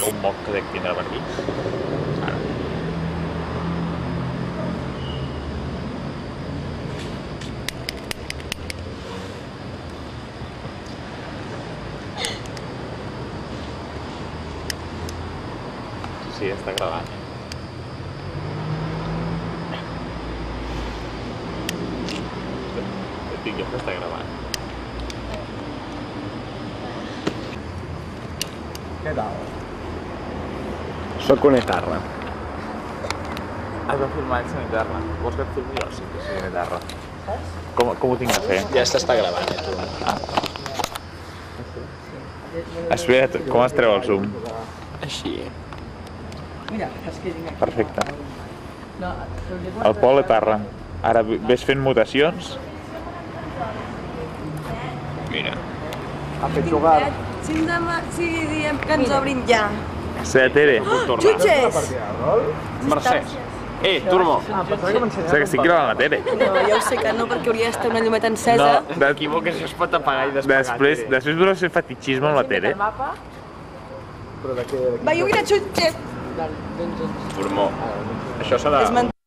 algun moc que dec tindre per aquí. Ara. Sí, està gravant. Et dic jo que està gravant. Què tal? Soc una etarra. Has de filmar sense etarra. Vols que et filmi jo? Sí, que soy una etarra. Com ho tinc de fer? Ja s'està gravant, tu. Espera't, com es treu el zoom? Així. Perfecte. El Pol etarra. Ara ves fent mutacions. Mira. Ha fet jugar. Si diem que ens obrin ja. Sé, Tere. Jutges! Mercè. Turmo. Sé que estic gravant la Tere. No, ja ho sé que no, perquè hauria d'estar una llumeta encesa. T'equivoques, això es pot apagar i despagar. Després vols fer fetichisme amb la Tere? Va, jo vull anar jutges! Turmo. Això s'ha de... És mentida.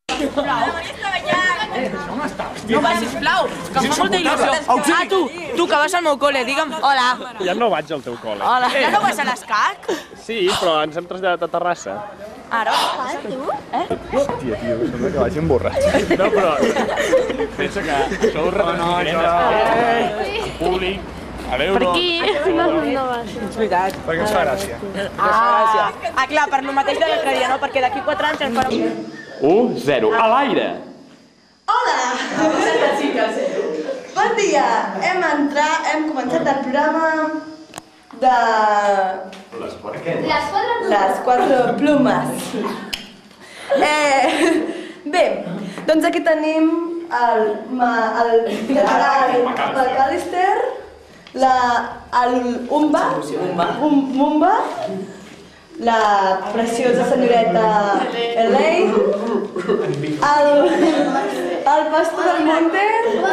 No va, sisplau, que em fa molta il·lusió. Tu que vas al meu col·le, digue'm hola. Ja no vaig al teu col·le. Hola. Ja no vas a l'ESCAC? Sí, però ens hem traslladat a Terrassa. Ara? Hòstia, tio, sembla que vagi emborratx. No, però... Pensa que això ho retransmitirem en públic. Adéu, Per aquí. És veritat. Perquè ens fa gràcia. Ah, clar, per lo mateix de l'altre dia, no? Perquè d'aquí 4 anys ens farà... 1-0. A l'aire. Hola! Bon dia! Hem començat el programa de... Les quatre plumes. Bé, doncs aquí tenim el McAllister, el Mumba, la preciosa senyoreta Elaine, el pastor del Monte,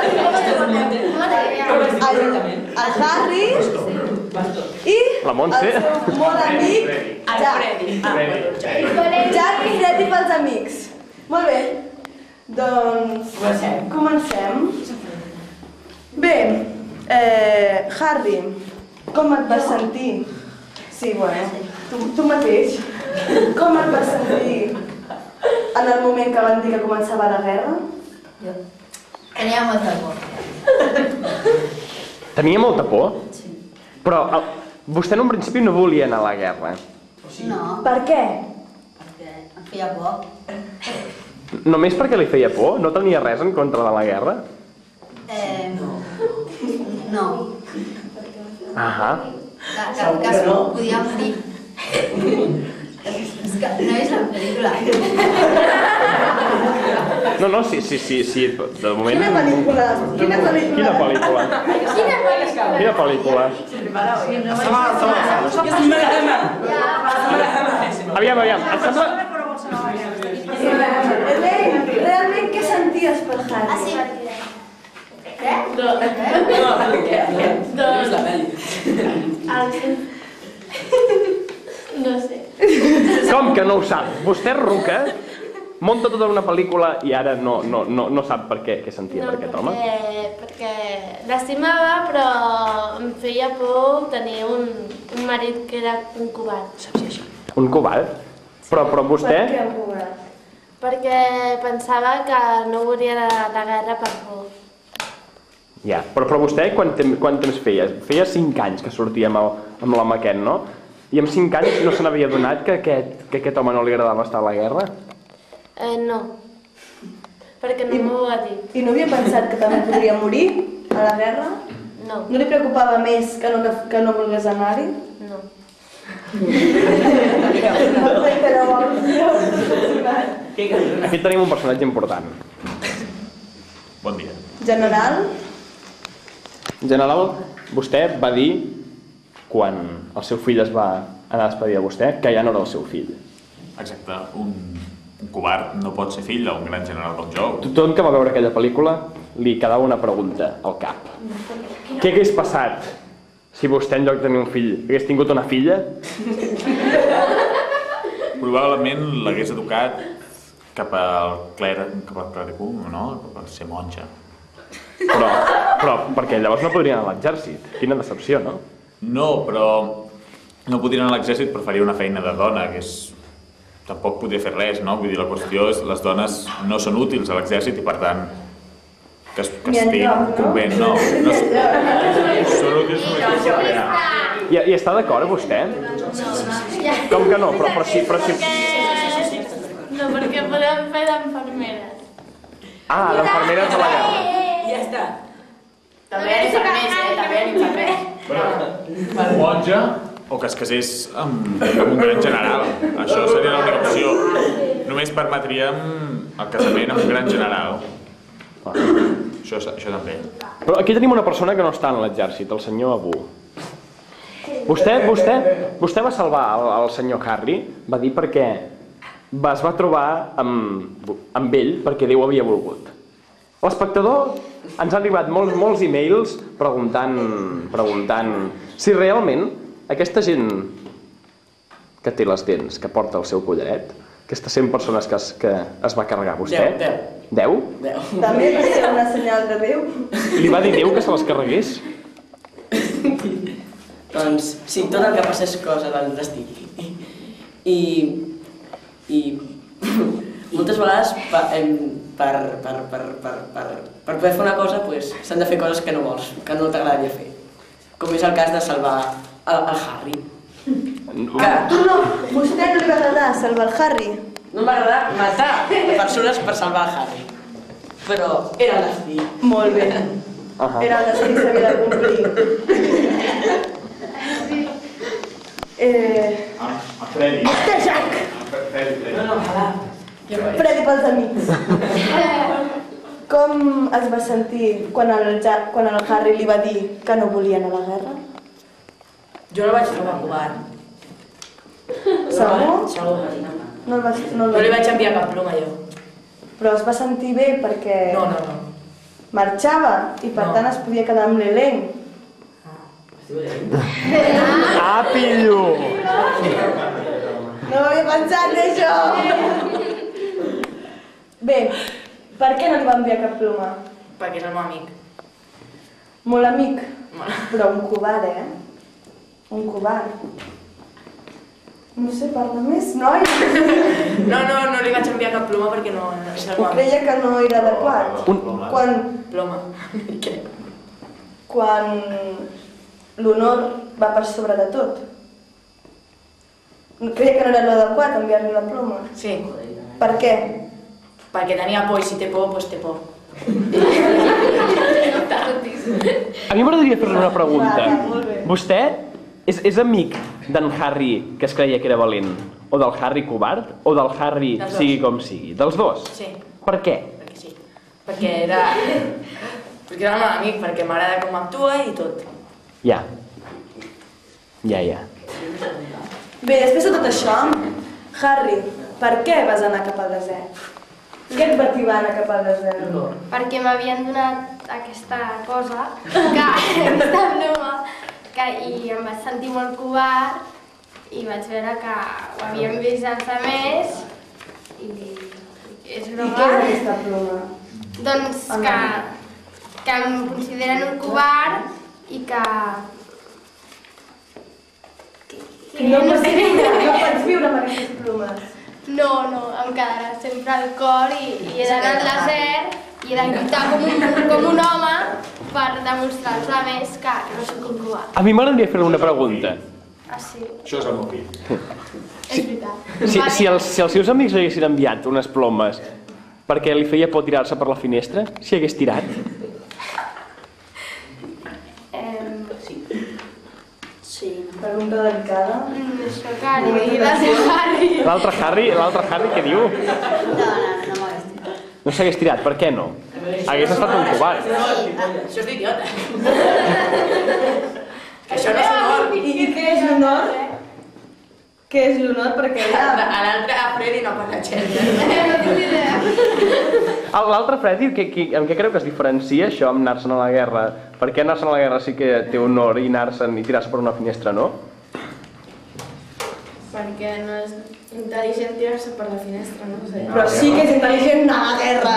el Harry i La Montse. el seu molt amic Jack i Freddy pels amics. Molt bé, doncs comencem. Bé, Harry, com et vas sentir? Sí, bueno, tu mateix. Com et vas sentir en el moment que van dir que començava la guerra? Jo. Tenia molta por. Tenia molta por? Sí. Però vostè en un principi no volia anar a la guerra. No, Per què? perquè em feia por. Només perquè li feia por? No tenia res en contra de la guerra? No. Ahà. Que podia morir. És que no és la pel·lícula. No, sí, de moment... Quina pel·lícula? Quina pel·lícula? Quina pel·lícula? Aviam, em sembla... Elaine, realment què senties per Harry? Què? No sé. Com que no ho sap? Vostè és ruca, munta tota una pel·lícula i ara no sap per què sentia per aquest home? Perquè l'estimava, però em feia por tenir un marit que era un covard. Un covard? Però vostè... Per què un covard? Perquè pensava que no volia la guerra per por. Ja, però vostè quant temps feia? Feia 5 anys que sortia amb l'home aquest, no? I amb 5 anys no se n'havia adonat que aquest home no li agradava estar a la guerra? No, perquè no m'ho va dir. I no havia pensat que també podria morir a la guerra? No. No li preocupava més que no volgués anar-hi? No. Aquí tenim un personatge important. Bon dia. General? En general, vostè va dir, quan el seu fill es va anar a despedir de vostè, que ja no era el seu fill. Exacte, un covard no pot ser fill d'un gran general com jo. Tothom que va veure aquella pel·lícula li quedava una pregunta al cap. Què hagués passat si vostè, en lloc de tenir un fill, hagués tingut una filla? probablement l'hagués educat cap al clericum, no? Per ser monja. Però perquè llavors no podria anar a l'exèrcit. Quina decepció, no? No, però no podria anar a l'exèrcit per fer una feina de dona, que és... Tampoc podria fer res, no? Vull dir, la qüestió és les dones no són útils a l'exèrcit i, per tant, que estiguin en un convent, no. Són útils només per procrear. I està d'acord, vostè? Com que no? Però sí... No, perquè podem fer d'enfermeres. Ah, d'enfermeres de la guerra. Ja està. També hi ha infermers, també hi ha infermers. Monja o que es casés amb un gran general. Això seria l'única opció. Només permetríem el casament amb un gran general. Això també. Però aquí tenim una persona que no està en l'exèrcit, el senyor Abu. Vostè va salvar el senyor Harry, va dir perquè es va trobar amb ell perquè Déu havia volgut. L'espectador ens han arribat molts e-mails preguntant si realment aquesta gent que té les dents, que porta el seu collaret, aquestes 100 persones que es va carregar vostè... 10? També va ser una senyal de Déu. Li va dir Déu que se les carregués? Doncs sí, tot el que passa és cosa del destí. I moltes vegades per poder fer una cosa s'han de fer coses que no vols, que no t'agradaria fer. Com és el cas de salvar el Harry. Vostè no li va agradar salvar el Harry? No m'agrada matar persones per salvar el Harry. Però era el destí. Molt bé. Era el destí que s'havia de complir. Freddy. Vostè, Jack! Freddy pels amics. Com es va sentir quan el Harry li va dir que no volia anar a la guerra? Jo no vaig trobar covard. Segur? Segur. No No li vaig enviar cap ploma, jo. Però es va sentir bé perquè No. marxava i per tant es podia quedar amb l'elenc. Ah, pillo! No m'havia pensat en això! Bé, per què no li va enviar cap ploma? Perquè és el meu amic. Molt amic, però un covard, Un covard. No sé, parla més, noi? No li vaig enviar cap ploma perquè no és el meu amic. Creia que no era adequat. Ploma. Quan l'honor va per sobre de tot. Creia que no era l'adequat enviar-li la ploma. Sí. Per què? Perquè tenia por i si té por, doncs té por. A mi m'agradaria fer-li una pregunta. Molt bé. Vostè és amic d'en Harry, que es creia que era valent, o del Harry covard, o del Harry sigui com sigui? Dels dos? Sí. Per què? Perquè sí. Perquè era el meu amic, perquè m'agrada com actua i tot. Ja. Bé, després de tot això, Harry, per què vas anar cap al desert? Què et va tibar anar cap al desert? Perquè m'havien donat aquesta cosa, aquesta ploma, i em vaig sentir molt covard i vaig veure que ho havíem vist els altres i és I broma. què és aquesta ploma? Doncs que em consideren un covard i que... No pots viure amb aquestes plomes. No, em quedarà sempre al cor i he d'anar al desert i he de lluitar com un home per demostrar als altres que no soc un covard. A mi m'agradaria fer una pregunta. Ah, sí? Això és el meu fill. És veritat. Si els seus amics li haguessin enviat unes plomes perquè li feia por tirar-se per la finestra, s'hi hagués tirat? Sí. Pregunta delicada. Això que li diguis a Harry. L'altre Harry, què diu? No m'hagués tirat. No s'hagués tirat, per què no? Hagués estat un covard. Això és d'idiota. Això no és honor. I què és l'honor? Què és l'honor? Perquè A l'altre, a Freddy, no parla L'altre Freddy, en què creu que es diferencia això amb anar-se'n a la guerra? Per què anar-se'n a la guerra sí que té honor i anar-se'n i tirar-se per una finestra no? perquè perquè no és intel·ligent tirar-se per la finestra, no sé. Però sí que és intel·ligent anar a la guerra.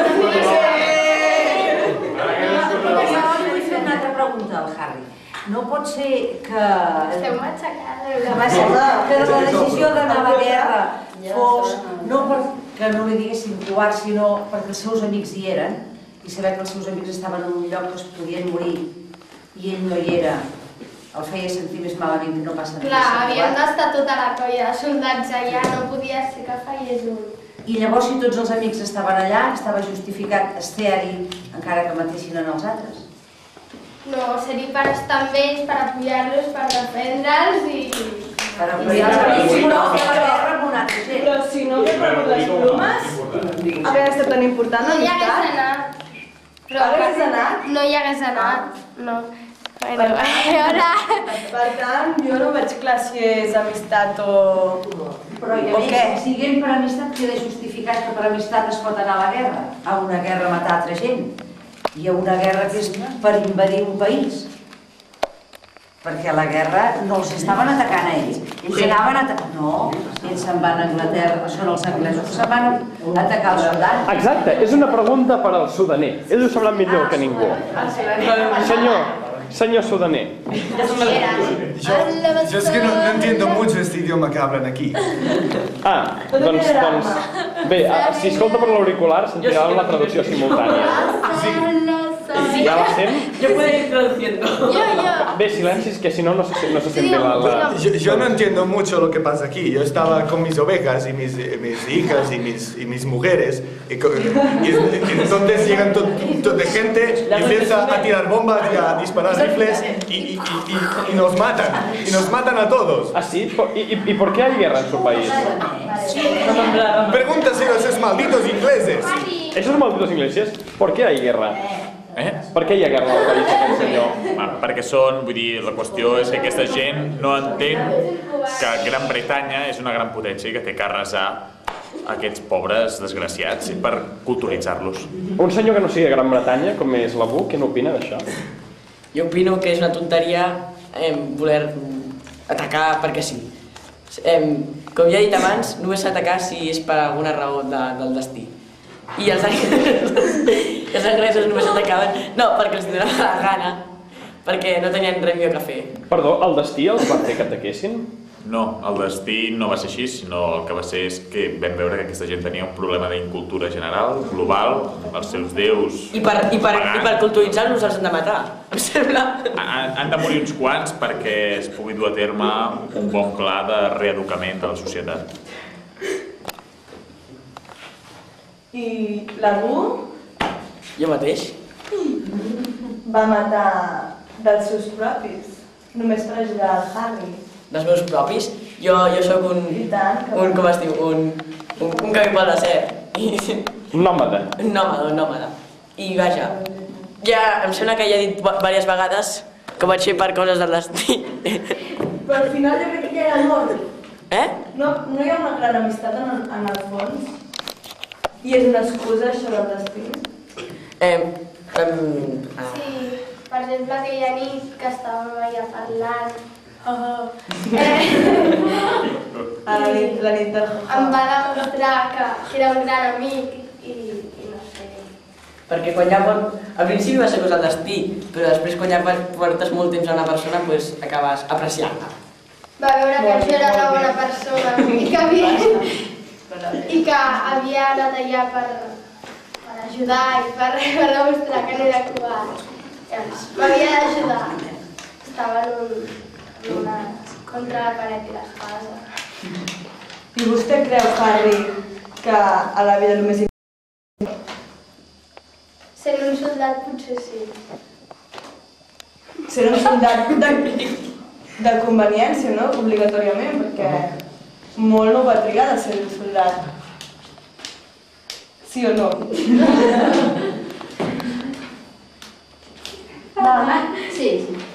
Vull fer una altra pregunta al Harry. No pot ser que... Estem matxacant. Que la decisió d'anar a la guerra fos no perquè no li diguessin covard, sinó perquè els seus amics hi eren i saber que els seus amics estaven en un lloc que es podien morir i ell no hi era, el feia sentir més malament que no passa res. Clar, havien d'estar tota la colla de soldats allà, no podia ser que fallés un. I llavors, si tots els amics estaven allà, estava justificat estar-hi encara que matessin en els altres? No, seria per estar amb ells, per apoyar-los, per defendre'ls i... Per apoyar-los i no fer la guerra amb una altra gent. Però si no hagués rebut les plomes, hauria estat tan important No hi hagués l'amistat. anat. Hagués anat? No hi hagués anat, no. Bueno, a veure... Per tant, jo no veig clar si és amistat o... Però i a més, siguent per amistat, queda justificat que per amistat es pot anar a la guerra, a una guerra a matar altra gent, i a una guerra que és per invadir un país. Perquè a la guerra no els estaven atacant a ells, ells anaven a atacar... No, ells se'n van a Anglaterra, són els anglesos que se'n van a atacar els soldats. Exacte, és una pregunta per al sudaner. Ells ho sabran millor que ningú. Señor sudaner. Yo es que no entiendo mucho este idioma que hablan aquí. Ah, doncs... Bé, si escolta per l'auricular sentirà la traducció simultània. ¿Ya la sent? Yo puedo ir traduciendo. Ve, silencis, que si no, no se siente la... Yo no entiendo mucho lo que pasa aquí. Yo estaba con mis ovejas y mis hijas y mis mujeres. Y entonces llegan toda gente y empieza a tirar bombas y a disparar rifles y nos matan. Y nos matan a todos. ¿Ah, sí? ¿Y por qué hay guerra en su país? Pregúntaselo a esos malditos ingleses. ¿Esos malditos ingleses? ¿Por qué hay guerra? Per què hi ha guerra al país d'aquest senyor? Perquè vull dir, la qüestió és que aquesta gent no entén que Gran Bretanya és una gran potència i que té que arrasar aquests pobres desgraciats per culturitzar-los. Un senyor que no sigui de Gran Bretanya, com és l'Abu, què n'opina d'això? Jo opino que és una tonteria voler atacar perquè sí. Com ja he dit abans, només s'atacar si és per alguna raó del destí. I els anglesos només atacaven, no, perquè els donava la gana, perquè no tenien res millor que fer. Perdó, el destí els va fer que ataquessin? No, el destí no va ser així, sinó el que va ser és que vam veure que aquesta gent tenia un problema d'incultura general, global, els seus déus... I per culturitzar-los els han de matar, em sembla. Han de morir uns quants perquè es pugui dur a terme un bon pla de reeducament de la societat. I l'Abu Jo mateix? va matar dels seus propis, només per ajudar el Harry. Dels meus propis? Jo sóc com es diu, un camí de ser. Un nòmada. Un nòmada. I vaja, ja em sembla que ja he dit diverses vegades que vaig fer per coses del destí. Però al final jo crec que ja era mort. No hi ha una gran amistat en el fons? I és una excusa això del destí? Sí, per exemple aquella nit que estàvem allà parlant, la nit del em va demostrar que era un gran amic i no sé. Perquè quan ja al principi va ser cosa del destí, però després quan ja portes molt temps a una persona, doncs acabes apreciant-la. Va veure que jo era una bona persona i que havia anat allà per ajudar i per demostrar que no era covard. M'havia d'ajudar. Estava contra la paret i l'espasa. I vostè creu, Harry, que a la vida només hi... Sent un soldat potser sí. Ser un soldat de conveniència, no? Obligatòriament, perquè molt no va trigar de ser un soldat. Sí o no? Sí.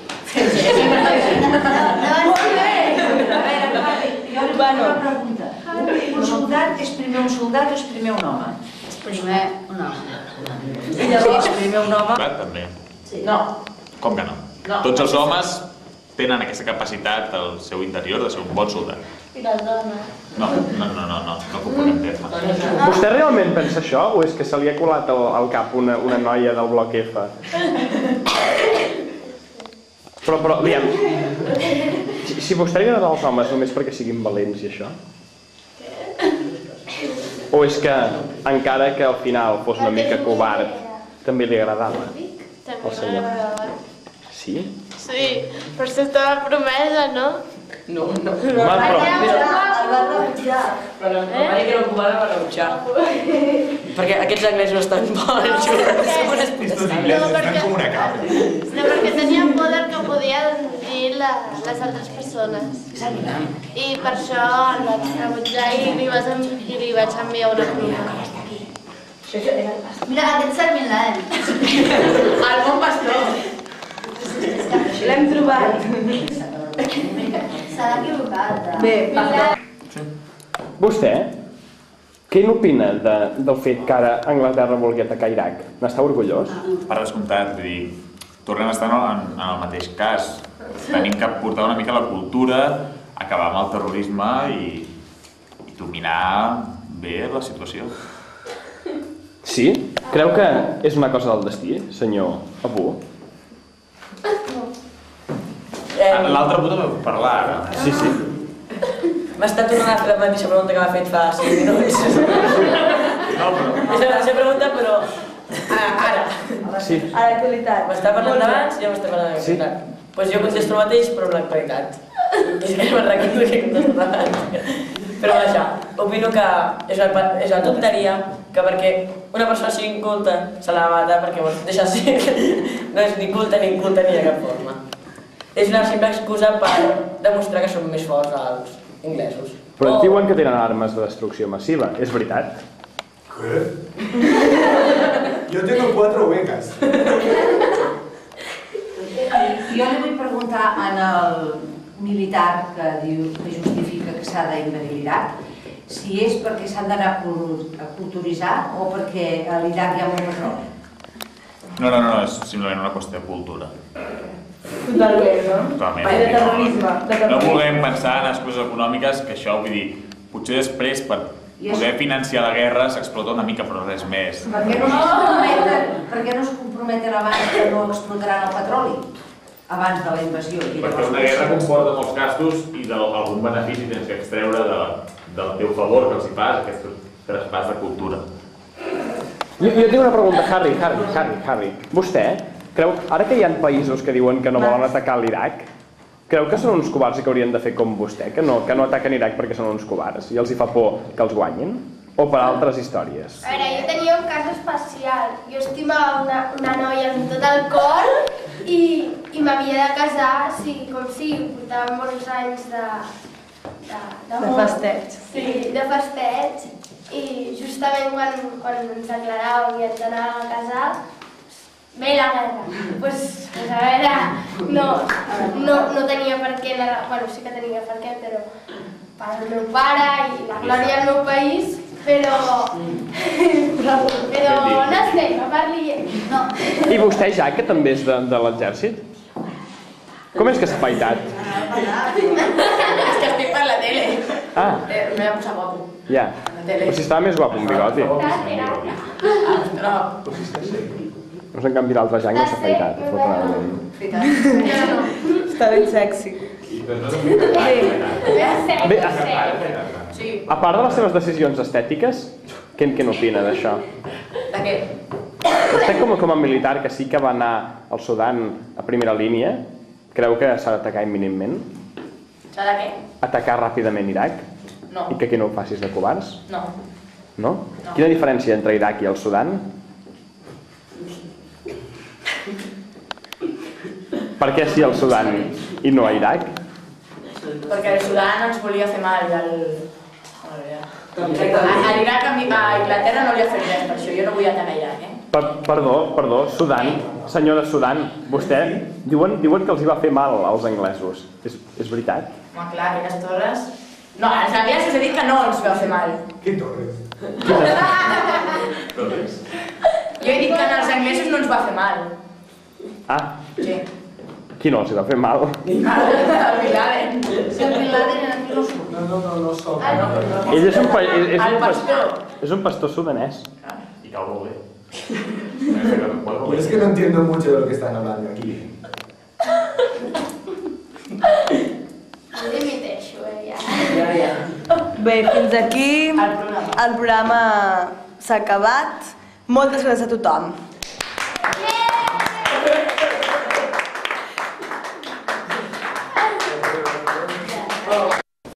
Molt bé! A veure, jo li faig una pregunta. Un soldat és primer un soldat o és primer un home? És primer un home. I llavors primer un home... Clar, també. No. Com que no? Tots els homes tenen aquesta capacitat al seu interior de ser un bon soldat. I les dones. No puc pagar en terme. Vostè realment pensa això o és que se li ha colat al cap una noia del bloc F? Però, diguem, si a vostè li agraden els homes només perquè siguin valents i això? O és que, encara que al final fos una mica covard, també li agradava al senyor? Sí? Sí, per això estava promesa, no? No. El va rebutjar. Però va dir que no cubana va rebutjar. Perquè aquests anglesos estan bons, som unes Estos ingleses están como una cabra. No, perquè tenia poder que podia dir les altres persones. I per això el vaig rebutjar i li vaig enviar una pluma. Mira, aquest és el Bin Laden. El bon pastor. L'hem trobat. Se l'ha equivocat. Bé, Vostè, què n'opina del fet que ara Anglaterra vulgui atacar Iraq? N'està orgullós? Per descomptat, vull dir, tornem a estar en el mateix cas. Tenim que portar una mica la cultura, acabar amb el terrorisme i dominar bé la situació. Sí? Creu que és una cosa del destí, senyor Abu? L'altre puta va parlar ara. Sí. M'està tornant a fer la mateixa pregunta que m'ha fet fa 5 minuts. No, però... És la mateixa pregunta, però... Ara. Sí. a l'actualitat. M'està parlant d'abans i ja m'està parlant d'actualitat. Doncs jo contesto el mateix, però amb l'actualitat. És que me'n recordo que he contestat abans. Però vaja, opino que és una tonteria que perquè una persona sigui inculta se l'ha de matar perquè deixa ser no és ni culta ni inculta ni de cap forma. És una simple excusa per demostrar que som més forts els inglesos. Però diuen que tenen armes de destrucció massiva, és veritat? ¿Qué? Yo tengo 4 becas. Jo li vull preguntar al militar que diu que justifica que s'ha d'invadir l'Iraq si és perquè s'han d'anar a culturitzar o perquè a l'Iraq hi ha molt petroli. No, és simplement una qüestió de cultura. Totalment, no? Totalment. I de terrorisme. No volem pensar en excuses econòmiques, que això, vull dir, potser després per poder financiar la guerra s'explota una mica, però res més. Per què no es comprometen abans que no explotaran el petroli? Abans de la invasió. Perquè una guerra comporta molts gastos i algun benefici tens que extreure del teu favor que els hi fas, aquest traspàs de cultura. Jo tinc una pregunta, Harry. Vostè creu, ara que hi ha països que diuen que no volen atacar l'Iraq, creu que són uns covards i que haurien de fer com vostè, que no ataquen l'Iraq perquè són uns covards i els hi fa por que els guanyin? O per altres històries? A veure, jo tenia un cas especial. Jo estimava una noia amb tot el cor i m'havia de casar, com si portàvem molts anys de festeig. Sí, de festeig. I justament quan ens declaràvem i ens anàvem a casar, ve la guerra. Doncs a veure, no tenia per què anar... Bueno, sí que tenia per què, però per al meu pare i la glòria del meu país, però no sé, no parli... No. I vostè, ja, que també és de l'exèrcit? Com és que s'ha afaitat? És que estic per la tele. Ah. M'he de posar guapo. Ja. Però si estava més guapo amb bigoti. Doncs en canvi l'altre Jack no s'ha afaitat, afortunadament. Està ben sexy. Bé, a part de les seves decisions estètiques, què n'opina d'això? De què? Vostè com a militar que sí que va anar al Sudan a primera línia, creu que s'ha d'atacar imminentment? S'ha de què? Atacar ràpidament Iraq? No. I que no ho facis de covards? No. No? Quina diferència entre Iraq i el Sudan? Per què sí al Sudan i no a Iraq? Perquè el Sudan ens volia fer mal. A l'Iraq, a Inglaterra no li ha fet res, per això jo no vull atacar Iraq, Perdó, Sudan, senyor de Sudan, vostè, diuen que els hi va fer mal als anglesos. És veritat? Home, clar, aquelles torres... No, als anglesos he dit que no ens va fer mal. ¿Qué torres? Jo he dit que als anglesos no ens va fer mal. Ah, Sí. qui no els hi va fer mal? El Bin Laden. Si el Bin Laden aquí no surt. No soc. Ell és un pastor sudanès. I cau molt bé. Yo es que no entiendo mucho de lo que están hablando aquí. Jo dimiteixo, ja. Bé, fins aquí el programa s'ha acabat. Moltes gràcies a tothom.